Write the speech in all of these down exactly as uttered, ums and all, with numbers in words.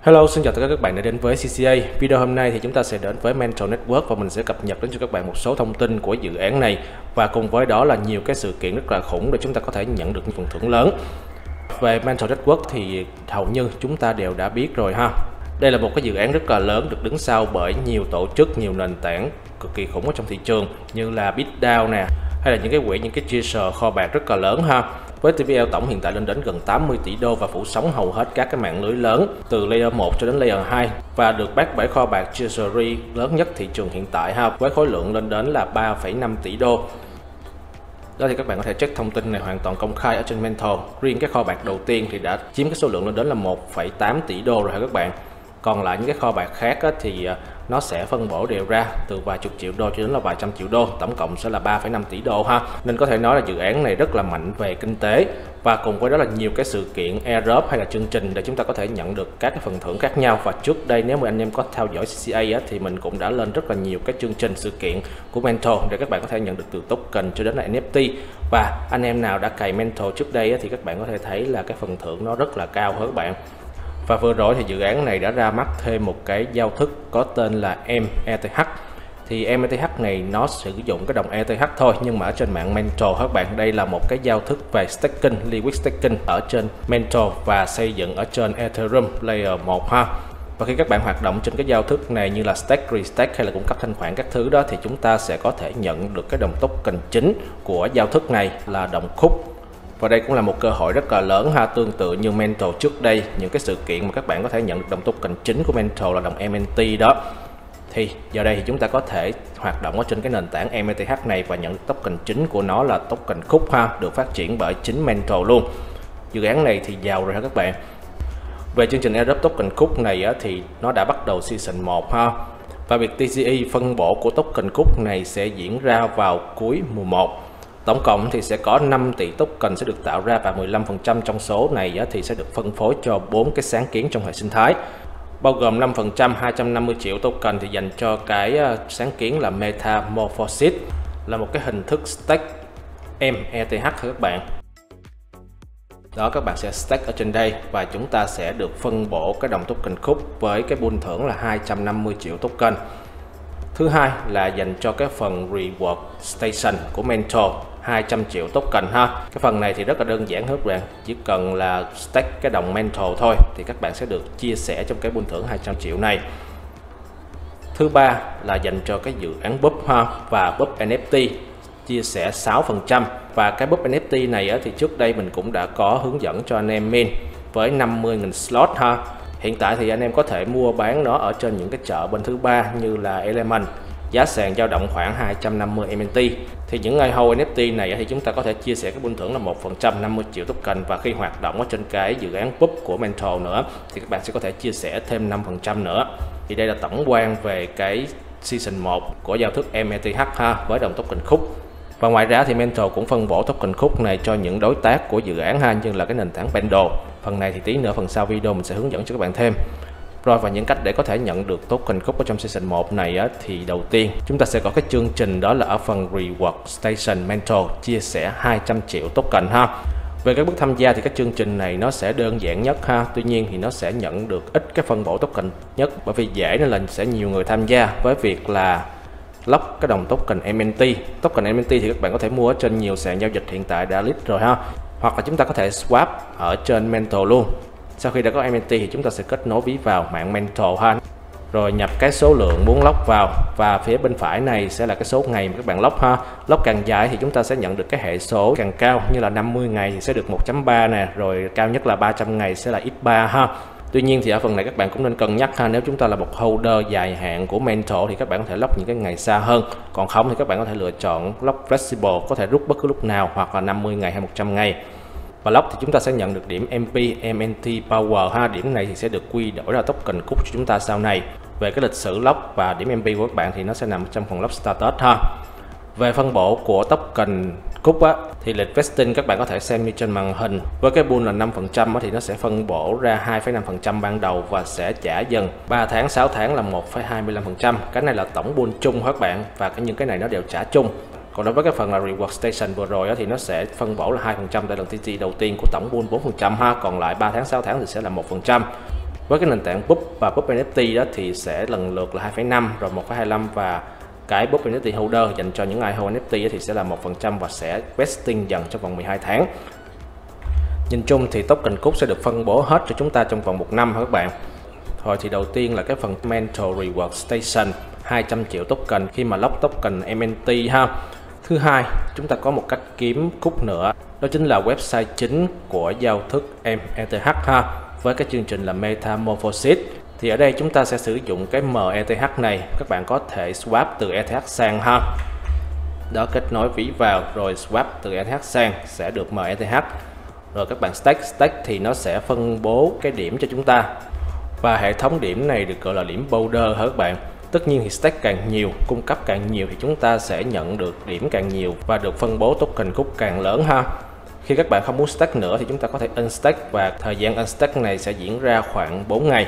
Hello, xin chào tất cả các bạn đã đến với xê xê a. Video hôm nay thì chúng ta sẽ đến với Mentor Network và mình sẽ cập nhật đến cho các bạn một số thông tin của dự án này và cùng với đó là nhiều cái sự kiện rất là khủng để chúng ta có thể nhận được những phần thưởng lớn. Về Mentor Network thì hầu như chúng ta đều đã biết rồi ha. Đây là một cái dự án rất là lớn được đứng sau bởi nhiều tổ chức, nhiều nền tảng cực kỳ khủng ở trong thị trường như là BitDAO nè, hay là những cái quỹ, những cái chia sẻ kho bạc rất là lớn ha. Với tê vê lờ tổng hiện tại lên đến gần tám mươi tỷ đô và phủ sóng hầu hết các cái mạng lưới lớn từ layer một cho đến layer hai và được back bởi kho bạc Treasury lớn nhất thị trường hiện tại ha, với khối lượng lên đến là ba phẩy năm tỷ đô. Đó thì các bạn có thể check thông tin này hoàn toàn công khai ở trên Mentor. Riêng cái kho bạc đầu tiên thì đã chiếm cái số lượng lên đến là một phẩy tám tỷ đô rồi ha các bạn. Còn lại những cái kho bạc khác á, thì nó sẽ phân bổ đều ra từ vài chục triệu đô cho đến là vài trăm triệu đô, tổng cộng sẽ là ba phẩy năm tỷ đô ha. Nên có thể nói là dự án này rất là mạnh về kinh tế và cùng với đó là nhiều cái sự kiện airdrop hay là chương trình để chúng ta có thể nhận được các cái phần thưởng khác nhau. Và trước đây nếu mà anh em có theo dõi xê xê a á, thì mình cũng đã lên rất là nhiều cái chương trình sự kiện của Mentor để các bạn có thể nhận được từ token cho đến là en ép tê. Và anh em nào đã cày Mentor trước đây á, thì các bạn có thể thấy là cái phần thưởng nó rất là cao hơn các bạn. Và vừa rồi thì dự án này đã ra mắt thêm một cái giao thức có tên là em e tê hát. Thì em e tê hát này nó sử dụng cái đồng e tê hát thôi, nhưng mà ở trên mạng Mentor các bạn, đây là một cái giao thức về staking, liquid staking ở trên Mentor và xây dựng ở trên Ethereum layer một ha. Và khi các bạn hoạt động trên cái giao thức này như là stake, restake hay là cung cấp thanh khoản các thứ đó, thì chúng ta sẽ có thể nhận được cái đồng token chính của giao thức này là đồng khúc. Và đây cũng là một cơ hội rất là lớn ha, tương tự như Mentor trước đây, những cái sự kiện mà các bạn có thể nhận được đồng token chính của Mentor là đồng em en tê đó. Thì giờ đây thì chúng ta có thể hoạt động ở trên cái nền tảng em e tê hát này và nhận được token chính của nó là token khúc ha, được phát triển bởi chính Mentor luôn. Dự án này thì giàu rồi ha các bạn. Về chương trình airdrop token khúc này á, thì nó đã bắt đầu season một ha. Và việc tê xê e phân bổ của token khúc này sẽ diễn ra vào cuối mùa một. Tổng cộng thì sẽ có năm tỷ token sẽ được tạo ra và mười lăm phần trăm trong số này thì sẽ được phân phối cho bốn cái sáng kiến trong hệ sinh thái, bao gồm năm phần trăm hai trăm năm mươi triệu token thì dành cho cái sáng kiến là Metamorphosis, là một cái hình thức stake em e tê hát các bạn. Đó, các bạn sẽ stake ở trên đây và chúng ta sẽ được phân bổ cái đồng token khúc với cái pool thưởng là hai trăm năm mươi triệu token. Thứ hai là dành cho cái phần Reward Station của Mentor, hai trăm triệu token ha. Cái phần này thì rất là đơn giản hết các bạn, chỉ cần là stake cái đồng Mentor thôi thì các bạn sẽ được chia sẻ trong cái pool thưởng hai trăm triệu này. Thứ ba là dành cho cái dự án búp ha và búp en ép tê, chia sẻ sáu phần trăm. Và cái búp en ép tê này á, thì trước đây mình cũng đã có hướng dẫn cho anh em min với năm mươi nghìn slot ha. Hiện tại thì anh em có thể mua bán nó ở trên những cái chợ bên thứ ba như là Element, giá sàn dao động khoảng hai trăm năm mươi em en tê. Thì những ngày hold en ép tê này thì chúng ta có thể chia sẻ cái pool thưởng là một phần trăm năm mươi triệu token, và khi hoạt động ở trên cái dự án pub của Mentor nữa thì các bạn sẽ có thể chia sẻ thêm năm phần trăm nữa. Thì đây là tổng quan về cái season một của giao thức em e tê hát ha, với đồng token khúc. Và ngoài ra thì Mentor cũng phân bổ token khúc này cho những đối tác của dự án ha, như là cái nền tảng Pendle. Phần này thì tí nữa phần sau video mình sẽ hướng dẫn cho các bạn thêm. Rồi, và những cách để có thể nhận được token khúc ở trong season một này á, thì đầu tiên chúng ta sẽ có cái chương trình đó là ở phần Reward Station Mentor chia sẻ hai trăm triệu token ha. Về các bước tham gia thì các chương trình này nó sẽ đơn giản nhất ha, tuy nhiên thì nó sẽ nhận được ít cái phân bổ token nhất, bởi vì dễ nên là sẽ nhiều người tham gia với việc là lock cái đồng token em en tê. Token em en tê thì các bạn có thể mua ở trên nhiều sàn giao dịch hiện tại đã list rồi ha, hoặc là chúng ta có thể swap ở trên Mentor luôn. Sau khi đã có em en tê thì chúng ta sẽ kết nối ví vào mạng Mentor ha, rồi nhập cái số lượng muốn lock vào, và phía bên phải này sẽ là cái số ngày mà các bạn lock ha. Lock càng dài thì chúng ta sẽ nhận được cái hệ số càng cao, như là năm mươi ngày thì sẽ được một chấm ba nè, rồi cao nhất là ba trăm ngày sẽ là nhân ba ha. Tuy nhiên thì ở phần này các bạn cũng nên cân nhắc ha, nếu chúng ta là một holder dài hạn của Mentor thì các bạn có thể lock những cái ngày xa hơn, còn không thì các bạn có thể lựa chọn lock flexible, có thể rút bất cứ lúc nào, hoặc là năm mươi ngày hay một trăm ngày. Và lock thì chúng ta sẽ nhận được điểm em pê em en tê Power ha, điểm này thì sẽ được quy đổi ra token khúc cho chúng ta sau này. Về cái lịch sử lock và điểm em pê của các bạn thì nó sẽ nằm trong phần lock status ha. Về phân bổ của token khúc á, thì lịch vesting các bạn có thể xem như trên màn hình. Với cái pool là năm phần trăm thì nó sẽ phân bổ ra hai phẩy năm phần trăm ban đầu và sẽ trả dần ba tháng, sáu tháng là một phẩy hai mươi lăm phần trăm. Cái này là tổng pool chung các bạn, và cái những cái này nó đều trả chung. Còn đối với cái phần là Reward Station vừa rồi á, thì nó sẽ phân bổ là hai phần trăm tại lần tê tê đầu tiên của tổng pool bốn phần trăm ha, còn lại ba tháng, sáu tháng thì sẽ là một phần trăm. Với cái nền tảng Boop và Boop en ép tê đó thì sẽ lần lượt là hai phẩy năm rồi một phẩy hai mươi lăm, và cái Boop en ép tê holder dành cho những ai hold en ép tê thì sẽ là một phần trăm và sẽ vesting dần trong vòng mười hai tháng. Nhìn chung thì token cút sẽ được phân bố hết cho chúng ta trong vòng một năm các bạn. Thôi thì đầu tiên là cái phần Mentor Reward Station, hai trăm triệu token khi mà lock token em en tê ha. Thứ hai, chúng ta có một cách kiếm cút nữa, đó chính là website chính của giao thức em e tê hát ha, với cái chương trình là Metamorphosis. Thì ở đây chúng ta sẽ sử dụng cái em e tê hát này, các bạn có thể swap từ e tê hát sang ha. Đó, kết nối ví vào rồi swap từ e tê hát sang sẽ được em e tê hát. Rồi các bạn stake, stake thì nó sẽ phân bố cái điểm cho chúng ta. Và hệ thống điểm này được gọi là điểm boulder hả các bạn. Tất nhiên thì stake càng nhiều, cung cấp càng nhiều thì chúng ta sẽ nhận được điểm càng nhiều và được phân bố token cút càng lớn ha. Khi các bạn không muốn stake nữa thì chúng ta có thể unstake, và thời gian unstake này sẽ diễn ra khoảng bốn ngày.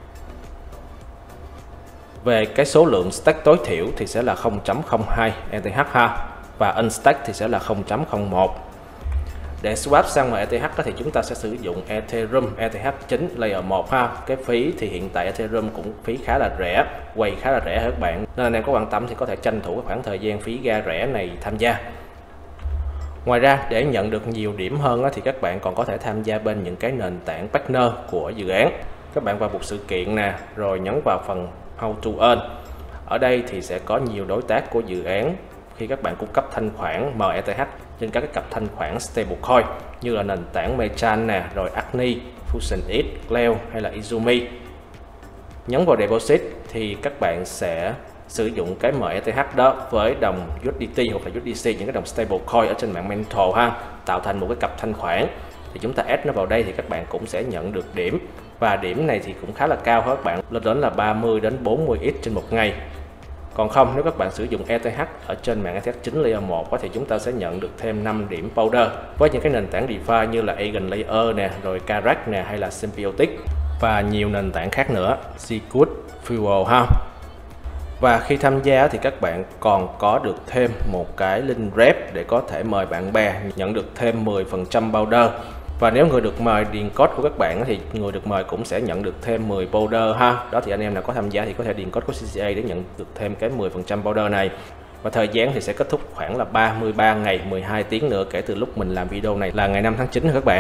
Về cái số lượng stake tối thiểu thì sẽ là không chấm không hai e tê hát ha, và unstake thì sẽ là không chấm không một. Để swap sang em e tê hát thì chúng ta sẽ sử dụng Ethereum e tê hát chín layer một ha. Cái phí thì hiện tại Ethereum cũng phí khá là rẻ, quay khá là rẻ các bạn. Nên anh em có quan tâm thì có thể tranh thủ cái khoảng thời gian phí ga rẻ này tham gia. Ngoài ra, để nhận được nhiều điểm hơn thì các bạn còn có thể tham gia bên những cái nền tảng partner của dự án. Các bạn vào một sự kiện nè, rồi nhấn vào phần How to Earn. Ở đây thì sẽ có nhiều đối tác của dự án khi các bạn cung cấp thanh khoản em e tê hát trên các cái cặp thanh khoản stablecoin như là nền tảng Mechan nè, rồi Agni, FusionX, Cleo hay là Izumi. Nhấn vào Deposit thì các bạn sẽ sử dụng cái em e tê hát đó với đồng u ét đê tê hoặc là u ét đê xê, những cái đồng stablecoin ở trên mạng Mentor ha, tạo thành một cái cặp thanh khoản. Thì chúng ta add nó vào đây thì các bạn cũng sẽ nhận được điểm, và điểm này thì cũng khá là cao các bạn, lên đến là ba mươi đến bốn mươi x trên một ngày. Còn không, nếu các bạn sử dụng e tê hát ở trên mạng e tê hát chín layer một thì chúng ta sẽ nhận được thêm năm điểm powder với những cái nền tảng DeFi như là EigenLayer nè, rồi Karak nè, hay là Symbiotic và nhiều nền tảng khác nữa, Zcash, Fuel ha. Và khi tham gia thì các bạn còn có được thêm một cái link rep để có thể mời bạn bè nhận được thêm mười phần trăm powder. Và nếu người được mời điền code của các bạn thì người được mời cũng sẽ nhận được thêm mười powder ha. Đó thì anh em nào có tham gia thì có thể điền code của xê xê a để nhận được thêm cái mười phần trăm powder này. Và thời gian thì sẽ kết thúc khoảng là ba mươi ba ngày mười hai tiếng nữa kể từ lúc mình làm video này, là ngày năm tháng chín các bạn.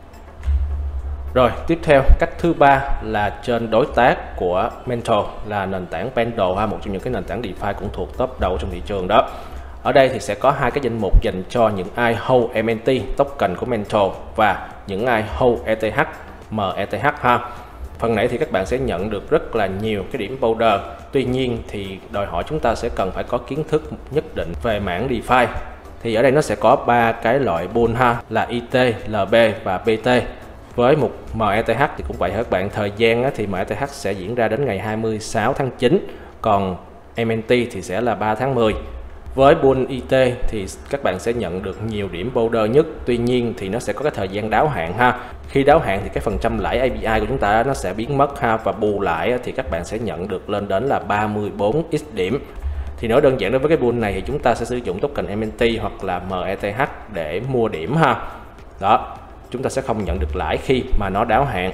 Rồi, tiếp theo cách thứ ba là trên đối tác của Mentor là nền tảng Pendle ha, một trong những cái nền tảng DeFi cũng thuộc top đầu trong thị trường đó. Ở đây thì sẽ có hai cái danh mục dành cho những ai hold em en tê token của Mentor và những ai hold e tê hát, em e tê hát ha. Phần này thì các bạn sẽ nhận được rất là nhiều cái điểm powder. Tuy nhiên thì đòi hỏi chúng ta sẽ cần phải có kiến thức nhất định về mảng DeFi. Thì ở đây nó sẽ có ba cái loại pool ha, là i tê, lờ bê và bê tê. Với một em e tê hát thì cũng vậy các bạn, thời gian thì em e tê hát sẽ diễn ra đến ngày hai mươi sáu tháng chín, còn em en tê thì sẽ là ba tháng mười. Với pool i tê thì các bạn sẽ nhận được nhiều điểm powder nhất, tuy nhiên thì nó sẽ có cái thời gian đáo hạn ha. Khi đáo hạn thì cái phần trăm lãi a pê i của chúng ta nó sẽ biến mất ha, và bù lại thì các bạn sẽ nhận được lên đến là ba mươi bốn x điểm. Thì nói đơn giản đối với cái pool này thì chúng ta sẽ sử dụng token em en tê hoặc là em e tê hát để mua điểm ha. Đó, chúng ta sẽ không nhận được lãi khi mà nó đáo hạn.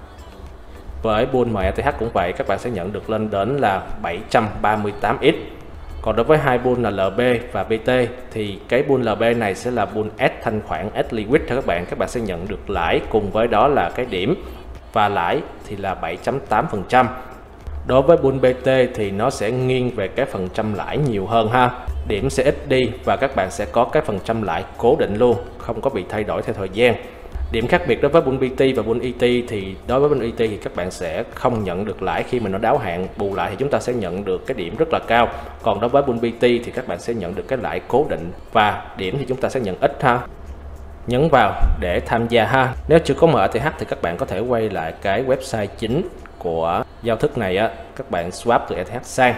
Với pool em e tê hát cũng vậy, các bạn sẽ nhận được lên đến là bảy trăm ba mươi tám x. Còn đối với hai pool là lờ bê và bê tê thì cái pool lờ bê này sẽ là pool add thanh khoản, add liquid cho các bạn. Các bạn sẽ nhận được lãi cùng với đó là cái điểm, và lãi thì là bảy phẩy tám phần trăm. Đối với pool bê tê thì nó sẽ nghiêng về cái phần trăm lãi nhiều hơn ha. Điểm sẽ ít đi và các bạn sẽ có cái phần trăm lãi cố định luôn, không có bị thay đổi theo thời gian. Điểm khác biệt đối với pool bê tê và pool i tê thì đối với pool i tê thì các bạn sẽ không nhận được lãi khi mà nó đáo hạn, bù lại thì chúng ta sẽ nhận được cái điểm rất là cao. Còn đối với pool bê tê thì các bạn sẽ nhận được cái lãi cố định và điểm thì chúng ta sẽ nhận ít ha. Nhấn vào để tham gia ha. Nếu chưa có em e tê hát thì các bạn có thể quay lại cái website chính của giao thức này á, các bạn swap từ e tê hát sang.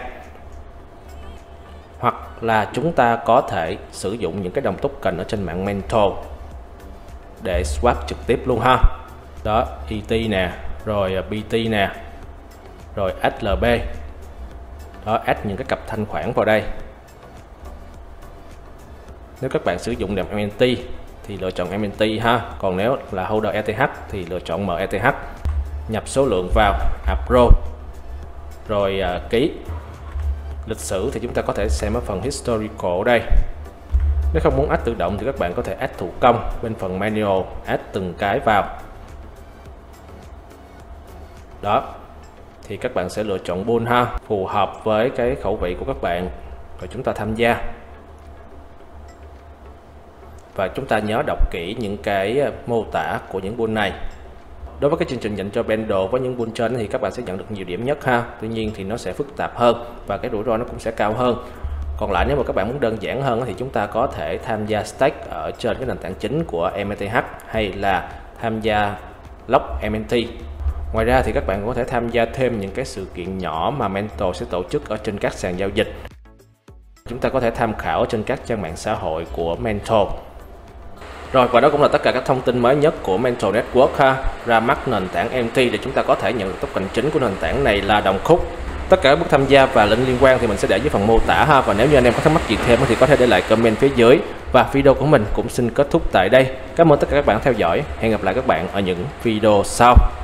Hoặc là chúng ta có thể sử dụng những cái đồng token ở trên mạng Mentor để swap trực tiếp luôn ha. Đó, i tê nè, rồi bê tê nè, rồi add lờ bê. Đó, add những cái cặp thanh khoản vào đây. Nếu các bạn sử dụng đệm em en tê thì lựa chọn em en tê ha, còn nếu là holder e tê hát thì lựa chọn em e tê hát. nhập số lượng vào Appro, rồi à, ký. Lịch sử thì chúng ta có thể xem ở phần Historical đây. Nếu không muốn add tự động thì các bạn có thể add thủ công bên phần Manual, add từng cái vào. Đó, thì các bạn sẽ lựa chọn bull ha, phù hợp với cái khẩu vị của các bạn, rồi chúng ta tham gia. Và chúng ta nhớ đọc kỹ những cái mô tả của những bull này. Đối với cái chương trình dành cho bundle với những bull trên thì các bạn sẽ nhận được nhiều điểm nhất ha. Tuy nhiên thì nó sẽ phức tạp hơn và cái rủi ro nó cũng sẽ cao hơn. Còn lại nếu mà các bạn muốn đơn giản hơn thì chúng ta có thể tham gia stake ở trên cái nền tảng chính của em tê hát hay là tham gia Lock em en tê. Ngoài ra thì các bạn có thể tham gia thêm những cái sự kiện nhỏ mà Mentor sẽ tổ chức ở trên các sàn giao dịch. Chúng ta có thể tham khảo trên các trang mạng xã hội của Mentor. Rồi, và đó cũng là tất cả các thông tin mới nhất của Mentor Network ha. Ra mắt nền tảng em tê để chúng ta có thể nhận được token chính của nền tảng này là đồng khúc. Tất cả các bước tham gia và link liên quan thì mình sẽ để dưới phần mô tả ha. Và nếu như anh em có thắc mắc gì thêm thì có thể để lại comment phía dưới. Và video của mình cũng xin kết thúc tại đây. Cảm ơn tất cả các bạn theo dõi. Hẹn gặp lại các bạn ở những video sau.